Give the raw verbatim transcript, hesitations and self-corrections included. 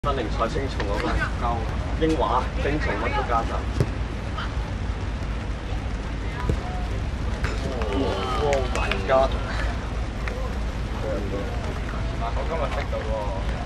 新寧菜青蟲嗰個鳩，英華青蟲乜都加晒。Oh my god！我今日識到喎。